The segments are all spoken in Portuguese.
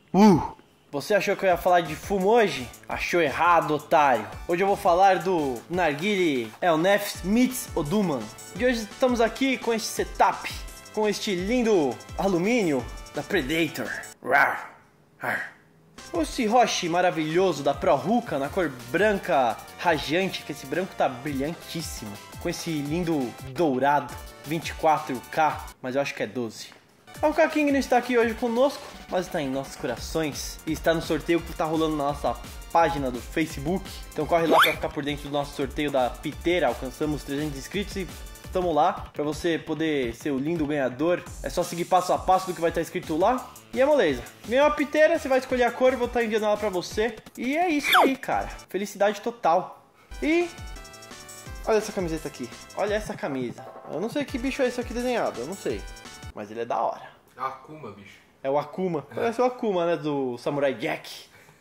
Você achou que eu ia falar de fumo hoje? Achou errado, otário. Hoje eu vou falar do narguile Elnefs Meets Oduman. E hoje estamos aqui com este setup, com este lindo alumínio da Predator. Rar, rar. Esse Roshi maravilhoso da Pro Hookah na cor branca radiante, que esse branco tá brilhantíssimo. Com esse lindo dourado, 24K, mas eu acho que é 12. O Kaking não está aqui hoje conosco, mas está em nossos corações e está no sorteio que está rolando na nossa página do Facebook. Então corre lá para ficar por dentro do nosso sorteio da piteira. Alcançamos 300 inscritos e estamos lá para você poder ser o lindo ganhador. É só seguir passo a passo do que vai estar escrito lá. E é moleza. Ganhou a piteira, você vai escolher a cor, eu vou estar enviando ela para você. E é isso aí, cara. Felicidade total. E olha essa camiseta aqui. Olha essa camisa. Eu não sei que bicho é esse aqui desenhado, eu não sei. Mas ele é da hora. É o Akuma, bicho. É o Akuma. Parece o Akuma, né? Do Samurai Jack.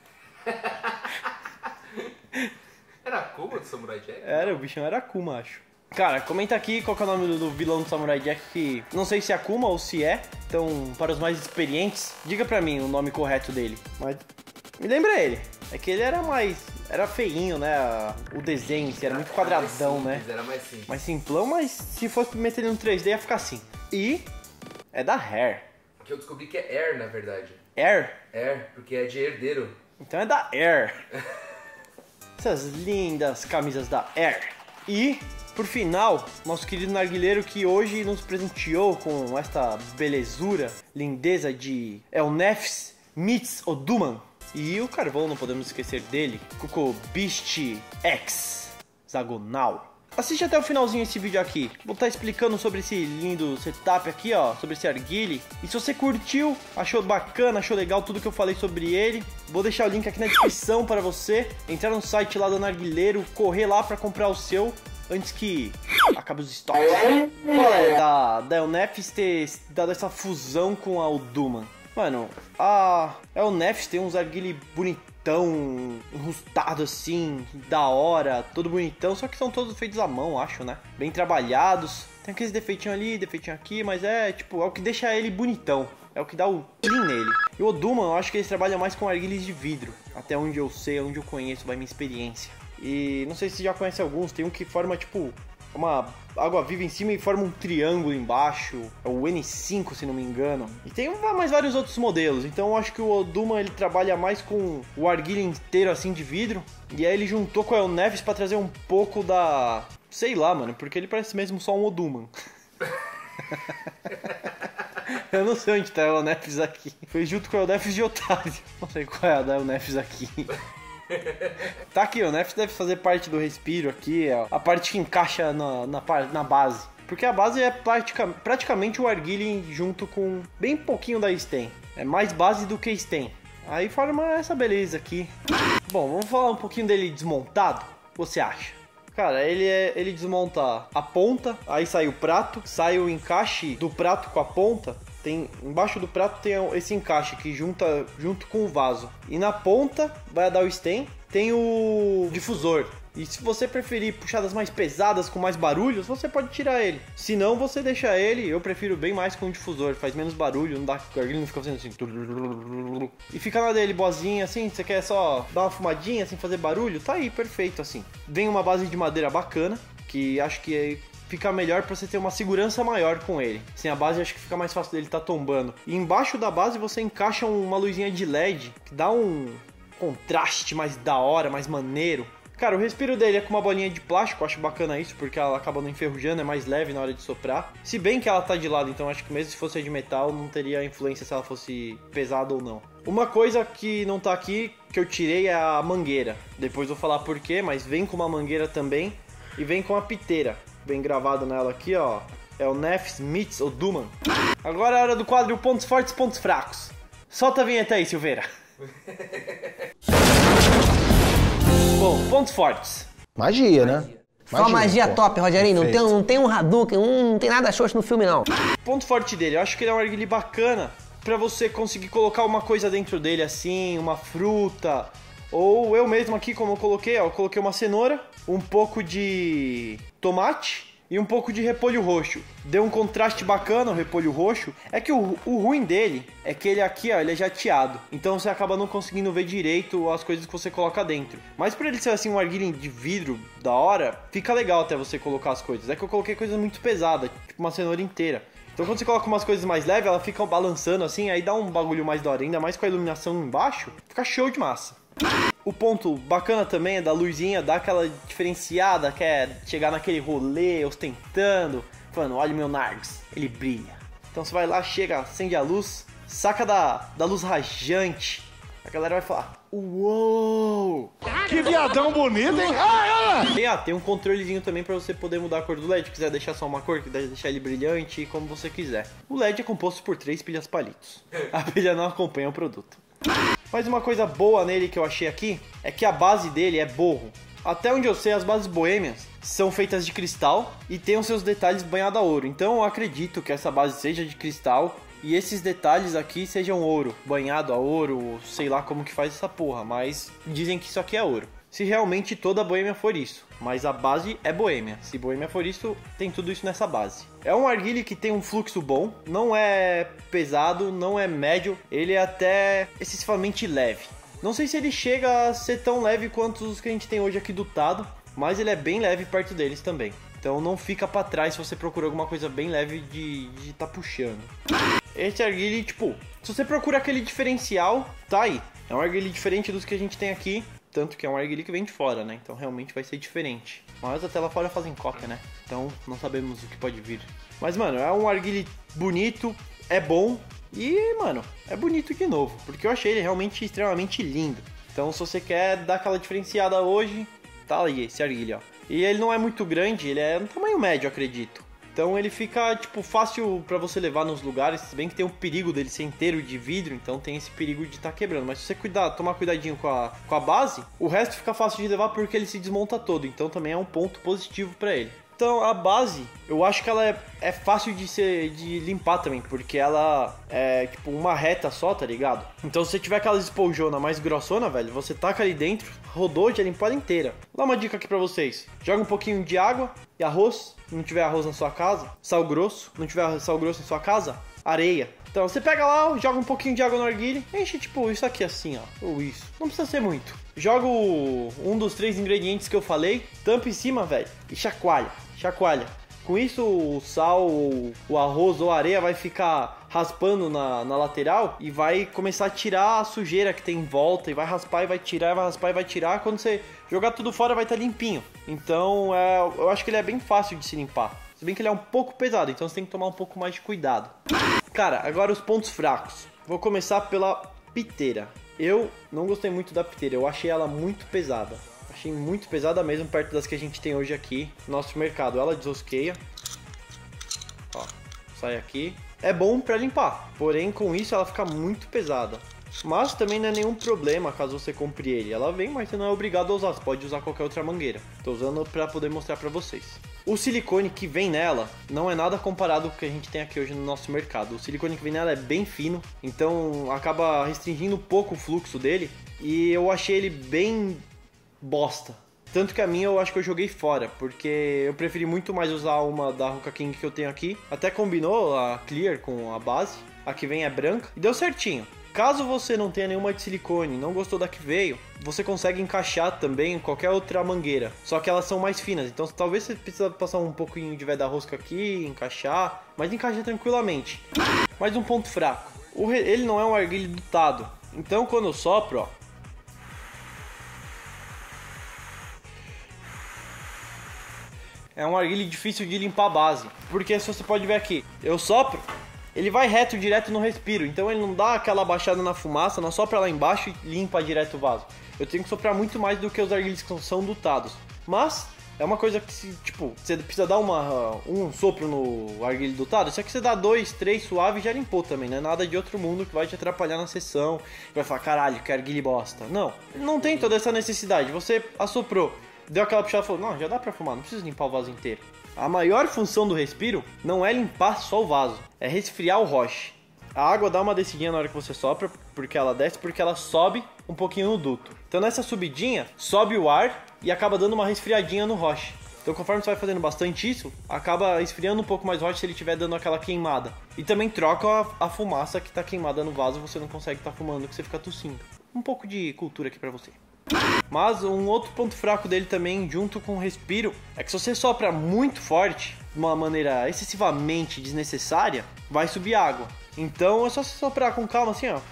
Era Akuma do Samurai Jack? Era, o bichão era Akuma, acho. Cara, comenta aqui qual que é o nome do vilão do Samurai Jack, que não sei se é Akuma ou se é. Então, para os mais experientes, diga pra mim o nome correto dele. Mas me lembra ele. É que ele era era feinho, né? O desenho, era muito quadradão, mais simples, né? Era mais simples. Mais simplão, mas se fosse meter ele no 3D ia ficar assim. E é da Hair. Que eu descobri que é Air, na verdade. Air? Air, porque é de herdeiro. Então é da Air. Essas lindas camisas da Air. E, por final, nosso querido narguileiro que hoje nos presenteou com esta belezura, lindeza de Elnefs Meets Oduman. E o carvão, não podemos esquecer dele, Coco Beast X Zagonal. Assiste até o finalzinho esse vídeo aqui. Vou estar explicando sobre esse lindo setup aqui, ó, sobre esse arguile. E se você curtiu, achou bacana, achou legal tudo que eu falei sobre ele, vou deixar o link aqui na descrição para você entrar no site lá do narguileiro, correr lá para comprar o seu antes que acabe os estoques. Qual é da Elnefs ter dado essa fusão com a Oduman? Mano, a Elnefs tem uns arguile bonitão, enrustado assim, da hora, todo bonitão, só que são todos feitos à mão, acho, né? Bem trabalhados. Tem aqueles defeitinhos ali, defeitinho aqui, mas é tipo, é o que deixa ele bonitão. É o que dá o clean nele. E o Oduman, eu acho que eles trabalham mais com arguilhas de vidro. Até onde eu sei, onde eu conheço, vai minha experiência. E não sei se você já conhece alguns, tem um que forma tipo uma água viva em cima e forma um triângulo embaixo. É o N5, se não me engano. E tem mais vários outros modelos. Então eu acho que o Oduman ele trabalha mais com o arguile inteiro assim de vidro. E aí ele juntou com a Elnefs pra trazer um pouco da... sei lá, mano, porque ele parece mesmo só um Oduman. Eu não sei onde tá a Elnefs aqui. Foi junto com a Elnefs de Otário. Não sei qual é a da Elnefs aqui. Tá aqui, o Elnefs deve fazer parte do respiro aqui, ó, a parte que encaixa na base. Porque a base é praticamente o arguile junto com bem pouquinho da stem. É mais base do que stem. Aí forma essa beleza aqui. Bom, vamos falar um pouquinho dele desmontado. O que você acha? Cara, ele desmonta a ponta, aí sai o prato, sai o encaixe do prato com a ponta. Embaixo do prato tem esse encaixe que junta junto com o vaso. E na ponta vai dar o stem, tem o difusor. E se você preferir puxadas mais pesadas, com mais barulhos, você pode tirar ele. Se não, você deixa ele. Eu prefiro bem mais com o difusor, faz menos barulho, não dá, o arguile não fica fazendo assim. E fica na dele boazinha assim, você quer só dar uma fumadinha sem fazer barulho? Tá aí, perfeito assim. Vem uma base de madeira bacana, que acho que fica melhor pra você ter uma segurança maior com ele. Sem a base, acho que fica mais fácil dele estar tombando. E embaixo da base você encaixa uma luzinha de LED, que dá um contraste mais da hora, mais maneiro. Cara, o respiro dele é com uma bolinha de plástico, eu acho bacana isso, porque ela acaba não enferrujando, é mais leve na hora de soprar. Se bem que ela tá de lado, então acho que mesmo se fosse de metal, não teria influência se ela fosse pesada ou não. Uma coisa que não tá aqui, que eu tirei, é a mangueira. Depois vou falar por quê, mas vem com uma mangueira também, e vem com a piteira. Bem gravado nela aqui, ó. Elnefs Meets Oduman. Agora é a hora do quadro Pontos Fortes, Pontos Fracos. Solta a vinheta aí, Silveira. Bom, pontos fortes. Magia, né? Só magia top, Rogerinho. Não tem um Hadouken, não tem nada xoxo no filme, não. Ponto forte dele, eu acho que ele é um arguile bacana pra você conseguir colocar uma coisa dentro dele assim, uma fruta. Ou eu mesmo aqui, como eu coloquei, ó, eu coloquei uma cenoura, um pouco de tomate e um pouco de repolho roxo. Deu um contraste bacana o repolho roxo. É que o ruim dele é que ele aqui, ó, ele é jateado. Então você acaba não conseguindo ver direito as coisas que você coloca dentro. Mas por ele ser assim um arguile de vidro da hora, fica legal até você colocar as coisas. É que eu coloquei coisas muito pesadas, tipo uma cenoura inteira. Então quando você coloca umas coisas mais leves, ela fica balançando assim, aí dá um bagulho mais da hora. Ainda mais com a iluminação embaixo, fica show de massa. O ponto bacana também é da luzinha, dar aquela diferenciada, que é chegar naquele rolê, ostentando, falando, olha o meu Nargs, ele brilha. Então você vai lá, chega, acende a luz, saca da luz rajante, a galera vai falar, uou! Que viadão bonito, hein? E tem um controlezinho também pra você poder mudar a cor do LED, se quiser deixar só uma cor, quiser deixar ele brilhante, como você quiser. O LED é composto por 3 pilhas palitos, a pilha não acompanha o produto. Mas uma coisa boa nele que eu achei aqui é que a base dele é borro. Até onde eu sei, as bases boêmias são feitas de cristal e tem os seus detalhes banhados a ouro. Então eu acredito que essa base seja de cristal e esses detalhes aqui sejam ouro, banhado a ouro, sei lá como que faz essa porra, mas dizem que isso aqui é ouro. Se realmente toda a boêmia for isso, mas a base é boêmia. Se boêmia for isso, tem tudo isso nessa base. É um arguile que tem um fluxo bom, não é pesado, não é médio, ele é até excessivamente leve. Não sei se ele chega a ser tão leve quanto os que a gente tem hoje aqui do Tado, mas ele é bem leve perto deles também. Então não fica pra trás se você procura alguma coisa bem leve de tá puxando. Esse arguile, tipo, se você procura aquele diferencial, tá aí. É um arguile diferente dos que a gente tem aqui. Tanto que é um arguile que vem de fora, né? Então realmente vai ser diferente. Mas até lá fora fazem cópia, né? Então não sabemos o que pode vir. Mas, mano, é um arguile bonito, é bom. E, mano, é bonito de novo. Porque eu achei ele realmente extremamente lindo. Então se você quer dar aquela diferenciada hoje, tá aí esse arguile, ó. E ele não é muito grande, ele é no tamanho médio, acredito. Então ele fica, tipo, fácil pra você levar nos lugares, se bem que tem o perigo dele ser inteiro de vidro, então tem esse perigo de estar quebrando. Mas se você tomar cuidadinho com a base, o resto fica fácil de levar porque ele se desmonta todo, então também é um ponto positivo pra ele. Então a base, eu acho que ela é fácil de limpar também, porque ela é tipo uma reta só, tá ligado? Então se você tiver aquelas esponjona mais grossona, velho, você taca ali dentro, rodou, já limpou ela inteira. Vou dar uma dica aqui pra vocês. Joga um pouquinho de água e arroz, se não tiver arroz na sua casa, sal grosso, não tiver sal grosso na sua casa, areia. Então você pega lá, joga um pouquinho de água no arguile, enche tipo isso aqui assim, ó, ou isso. Não precisa ser muito. Joga um dos 3 ingredientes que eu falei, tampa em cima, velho, e chacoalha. Com isso o sal, o arroz ou a areia vai ficar raspando na lateral e vai começar a tirar a sujeira que tem em volta e vai raspar e vai tirar, vai raspar e vai tirar. Quando você jogar tudo fora vai estar limpinho. Então eu acho que ele é bem fácil de se limpar. Se bem que ele é um pouco pesado, então você tem que tomar um pouco mais de cuidado. Cara, agora os pontos fracos. Vou começar pela piteira. Eu não gostei muito da piteira, eu achei ela muito pesada. Achei muito pesada mesmo, perto das que a gente tem hoje aqui no nosso mercado. Ela desosqueia. Ó, sai aqui. É bom pra limpar, porém com isso ela fica muito pesada. Mas também não é nenhum problema caso você compre ele. Ela vem, mas você não é obrigado a usar, você pode usar qualquer outra mangueira. Tô usando pra poder mostrar pra vocês. O silicone que vem nela não é nada comparado com o que a gente tem aqui hoje no nosso mercado. O silicone que vem nela é bem fino, então acaba restringindo um pouco o fluxo dele. E eu achei ele bem bosta. Tanto que a minha eu acho que eu joguei fora, porque eu preferi muito mais usar uma da Ruka King que eu tenho aqui. Até combinou a clear com a base, a que vem é branca e deu certinho. Caso você não tenha nenhuma de silicone, não gostou da que veio, você consegue encaixar também em qualquer outra mangueira. Só que elas são mais finas, então talvez você precisa passar um pouquinho de veda rosca aqui, encaixar, mas encaixa tranquilamente. Mais um ponto fraco, ele não é um arguile dutado, então quando eu sopro, ó, é um arguile difícil de limpar a base, porque se você pode ver aqui, eu sopro, ele vai reto, direto no respiro, então ele não dá aquela baixada na fumaça, não sopra lá embaixo e limpa direto o vaso. Eu tenho que soprar muito mais do que os arguiles que são dutados, mas é uma coisa que, tipo, você precisa dar um sopro no arguile dutado, só que você dá 2, 3 suave e já limpou também, não é nada de outro mundo que vai te atrapalhar na sessão, vai falar, caralho, que arguile bosta. Não tem toda essa necessidade, você assoprou, deu aquela puxada e falou, não, já dá pra fumar, não precisa limpar o vaso inteiro. A maior função do respiro não é limpar só o vaso, é resfriar o roche. A água dá uma descidinha na hora que você sopra, porque ela desce, porque ela sobe um pouquinho no duto. Então nessa subidinha, sobe o ar e acaba dando uma resfriadinha no roche. Então conforme você vai fazendo bastante isso, acaba esfriando um pouco mais o hot se ele estiver dando aquela queimada. E também troca a fumaça que tá queimada no vaso, você não consegue estar fumando, que você fica tossindo. Um pouco de cultura aqui pra você. Mas um outro ponto fraco dele também, junto com o respiro, é que se você sopra muito forte, de uma maneira excessivamente desnecessária, vai subir água. Então é só você soprar com calma assim, ó.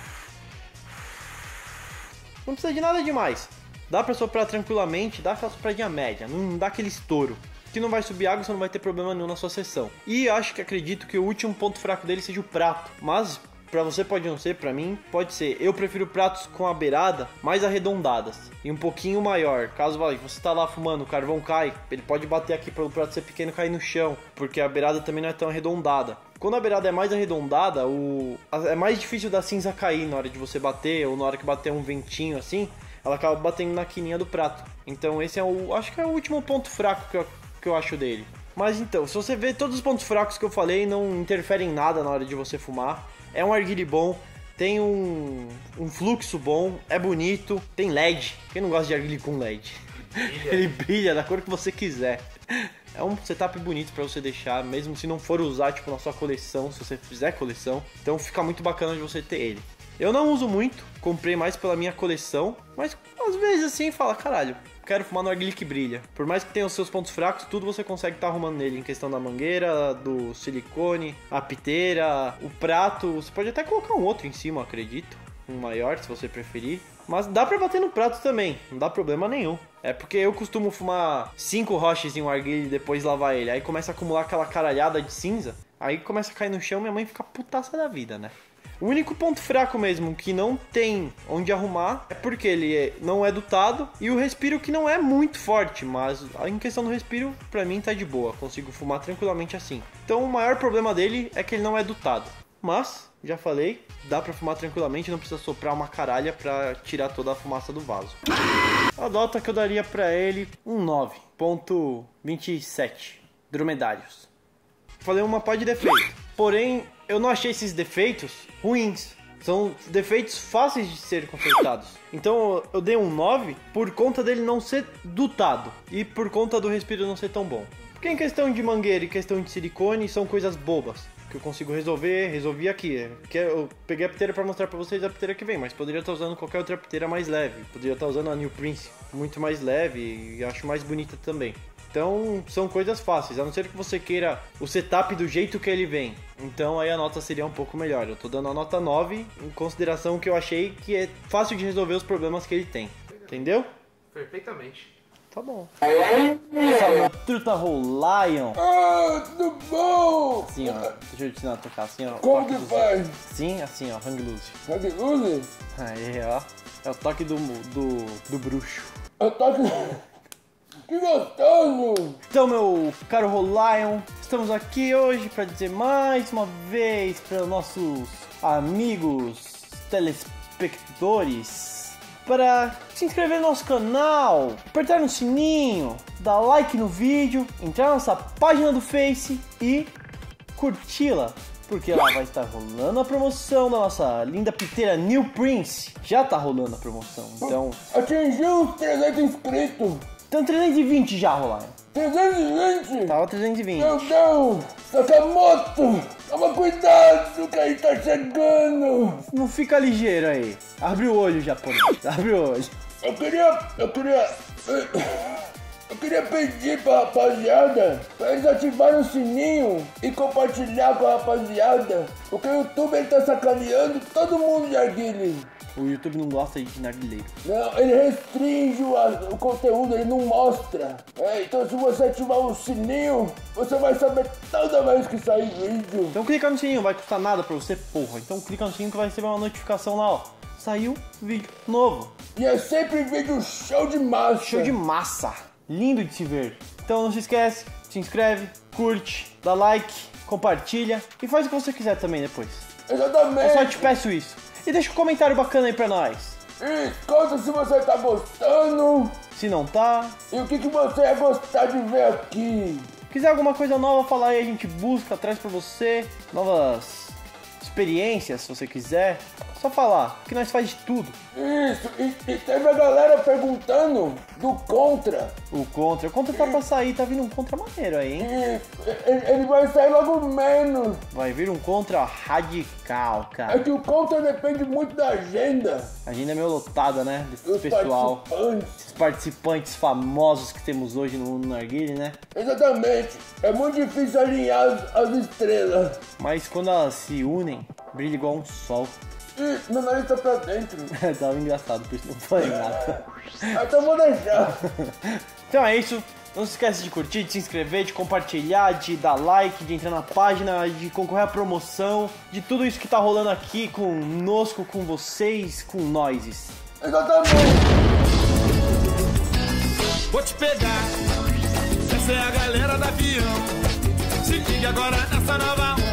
Não precisa de nada demais. Dá pra soprar tranquilamente, dá aquela sopradinha média, não dá aquele estouro. Que não vai subir água, você não vai ter problema nenhum na sua sessão. E acredito que o último ponto fraco dele seja o prato. Mas pra você pode não ser, pra mim pode ser. Eu prefiro pratos com a beirada mais arredondadas e um pouquinho maior. Caso você tá lá fumando, o carvão cai, ele pode bater aqui pelo prato ser pequeno e cair no chão, porque a beirada também não é tão arredondada. Quando a beirada é mais arredondada, é mais difícil da cinza cair na hora de você bater, ou na hora que bater um ventinho assim, ela acaba batendo na quininha do prato. Então esse acho que é o último ponto fraco que eu acho dele. Mas então, se você ver todos os pontos fracos que eu falei, não interferem em nada na hora de você fumar. É um arguile bom, tem um fluxo bom, é bonito, tem LED. Quem não gosta de arguile com LED? Ele brilha da cor que você quiser. É um setup bonito pra você deixar, mesmo se não for usar tipo na sua coleção, se você fizer coleção. Então fica muito bacana de você ter ele. Eu não uso muito, comprei mais pela minha coleção, mas às vezes assim fala, caralho, quero fumar no arguile que brilha. Por mais que tenha os seus pontos fracos, tudo você consegue estar arrumando nele, em questão da mangueira, do silicone, a piteira, o prato. Você pode até colocar um outro em cima, acredito, um maior se você preferir. Mas dá pra bater no prato também, não dá problema nenhum. É porque eu costumo fumar 5 roches em um arguile e depois lavar ele. Aí começa a acumular aquela caralhada de cinza. Aí começa a cair no chão, minha mãe fica putaça da vida, né? O único ponto fraco mesmo que não tem onde arrumar é porque ele não é dutado e o respiro que não é muito forte, mas em questão do respiro, pra mim tá de boa, consigo fumar tranquilamente assim. Então o maior problema dele é que ele não é dutado, mas, já falei, dá pra fumar tranquilamente, não precisa soprar uma caralha pra tirar toda a fumaça do vaso. A nota que eu daria pra ele, um 9.27 dromedários. Falei uma pá de defeito, porém eu não achei esses defeitos ruins. São defeitos fáceis de ser consertados. Então eu dei um 9 por conta dele não ser dutado e por conta do respiro não ser tão bom. Porque em questão de mangueira e questão de silicone são coisas bobas que eu consigo resolvi aqui. Que eu peguei a piteira para mostrar para vocês a piteira que vem, mas poderia estar usando qualquer outra piteira mais leve. Poderia estar usando a New Prince, muito mais leve e acho mais bonita também. Então são coisas fáceis, a não ser que você queira o setup do jeito que ele vem. Então aí a nota seria um pouco melhor. Eu tô dando a nota 9 em consideração que eu achei que é fácil de resolver os problemas que ele tem. Entendeu? Perfeitamente. Tá bom. Salve, Truta Lion. Ah, tudo bom? Assim, ó. Deixa eu te ensinar a tocar assim, ó. Como que faz? Sim, assim, ó. Hang loose. Hang loose? Aí, ó. É o toque do bruxo. Eu toco... Que gostoso! Então, meu caro Lion, estamos aqui hoje para dizer mais uma vez para nossos amigos telespectadores para se inscrever no nosso canal, apertar no sininho, dar like no vídeo, entrar na nossa página do Face e curti-la, porque lá vai estar rolando a promoção da nossa linda piteira New Prince. Já tá rolando a promoção, então... Atingiu os 300 inscritos! Então 320 já, Lion. 320! Tava 320. Meu Deus! Sakamoto! Toma cuidado que aí tá chegando! Não fica ligeiro aí. Abre o olho, japonês. Abre o olho. Eu queria pedir pra rapaziada pra eles ativarem o sininho e compartilhar com a rapaziada, porque o YouTube ele tá sacaneando todo mundo de arguile. O YouTube não gosta de narguileiro. Não, ele restringe o conteúdo, ele não mostra. Então se você ativar o sininho, você vai saber toda vez que sair vídeo. Então clica no sininho, não vai custar nada pra você, porra. Então clica no sininho que vai receber uma notificação lá, ó. Saiu vídeo novo. E é sempre vídeo show de massa. Show de massa. Lindo de se ver. Então não se esquece, se inscreve, curte, dá like, compartilha e faz o que você quiser também depois. Exatamente. Eu só te peço isso. E deixa um comentário bacana aí pra nós. E conta se você tá gostando. Se não tá. E o que você ia gostar de ver aqui. Quiser alguma coisa nova, fala aí, a gente busca, traz pra você. Novas experiências, se você quiser. Só falar, que nós faz de tudo. Isso, e teve a galera perguntando do Contra. O Contra tá pra sair, tá vindo um Contra maneiro aí, hein? Isso, ele vai sair logo menos. Vai vir um Contra radical, É cara. que o Contra depende muito da agenda. A agenda é meio lotada, né? Desse Dos pessoal. participantes. Esses participantes famosos que temos hoje no Narguile, né? Exatamente. É muito difícil alinhar as estrelas. Mas quando elas se unem, brilha igual um sol. Ih, meu nariz tá pra dentro. Tava engraçado, por isso não falei nada. Então vou deixar. Então é isso. Não se esqueça de curtir, de se inscrever, de compartilhar, de dar like, de entrar na página, de concorrer à promoção, de tudo isso que tá rolando aqui conosco, com vocês, com nós. Exatamente. Vou te pegar, essa é a galera da avião. Se liga agora nessa nova onda.